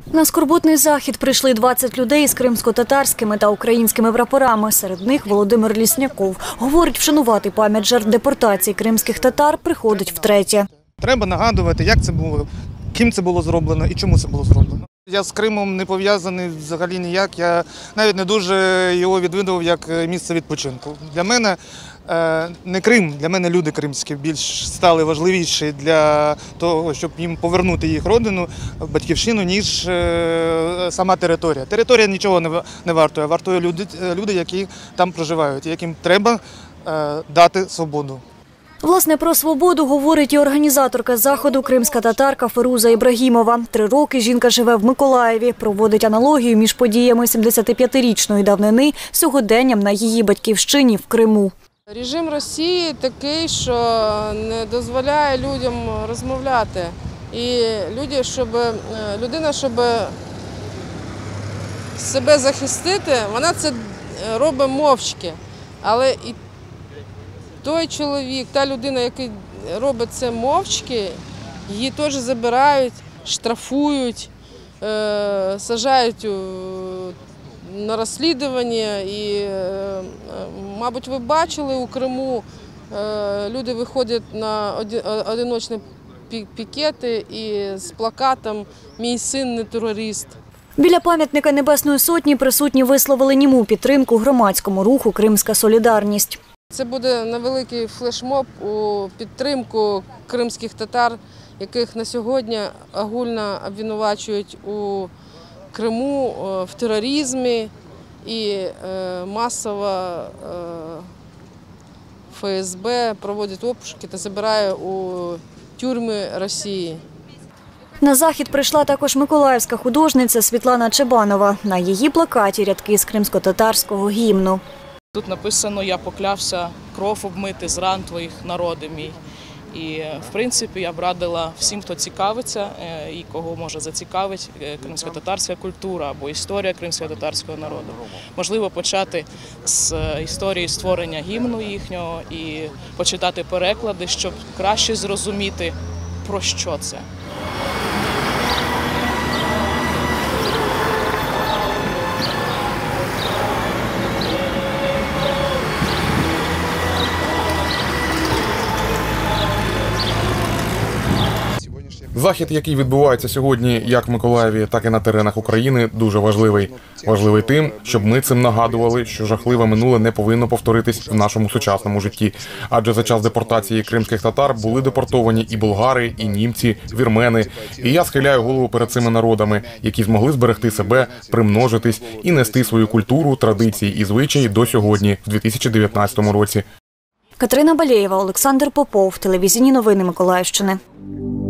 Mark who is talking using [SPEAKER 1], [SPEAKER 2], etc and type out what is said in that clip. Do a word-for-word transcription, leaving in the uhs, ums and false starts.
[SPEAKER 1] На скорботний захід прийшли двадцять людей з кримсько-татарськими та українськими прапорами. Серед них Володимир Лісняков. Говорить, вшанувати пам'ять жертв депортації кримських татар приходить втретє.
[SPEAKER 2] Треба нагадувати, як це було, ким це було зроблено і чому це було зроблено. Я з Кримом не пов'язаний взагалі ніяк, я навіть не дуже його відвідував як місце відпочинку. Для мене не Крим, для мене люди кримські більш стали важливіші для того, щоб їм повернути їх родину, батьківщину, ніж сама територія. Територія нічого не вартує, вартує люди, люди, які там проживають, яким треба дати свободу.
[SPEAKER 1] Власне, про свободу говорить і організаторка заходу, кримська татарка Феруза Ібрагімова. Три роки жінка живе в Миколаєві, проводить аналогію між подіями сімдесятип'ятирічної давнини з сьогоденням на її батьківщині в Криму.
[SPEAKER 3] Режим Росії такий, що не дозволяє людям розмовляти. І люди, щоб, людина, щоб себе захистити, вона це робить мовчки. Але і той чоловік, та людина, яка робить це мовчки, її теж забирають, штрафують, саджають на розслідування. І, мабуть, ви бачили, у Криму люди виходять на одиночні пікети і з плакатом «Мій син не терорист».
[SPEAKER 1] Біля пам'ятника Небесної Сотні присутні висловили німу підтримку громадському руху «Кримська солідарність».
[SPEAKER 3] Це буде невеликий флешмоб у підтримку кримських татар, яких на сьогодні огульно обвинувачують у Криму в тероризмі і масово Ф С Б проводить обшуки та забирає у тюрми Росії.
[SPEAKER 1] На захід прийшла також миколаївська художниця Світлана Чебанова. На її плакаті рядки з кримсько-татарського гімну.
[SPEAKER 4] Тут написано «Я поклявся кров обмити з ран твоїх, народи мій». І, в принципі, я б радила всім, хто цікавиться і кого може зацікавити кримсько-татарська культура або історія кримсько-татарського народу. Можливо, почати з історії створення гімну їхнього і почитати переклади, щоб краще зрозуміти, про що це.
[SPEAKER 5] Захід, який відбувається сьогодні як в Миколаєві, так і на теренах України, дуже важливий. Важливий тим, щоб ми цим нагадували, що жахливе минуле не повинно повторитись в нашому сучасному житті. Адже за час депортації кримських татар були депортовані і болгари, і німці, вірмени. І я схиляю голову перед цими народами, які змогли зберегти себе, примножитись і нести свою культуру, традиції і звичаї до сьогодні, в дві тисячі дев'ятнадцятому році.
[SPEAKER 1] Катерина Балєєва, Олександр Попов. Телевізійні новини Миколаївщини.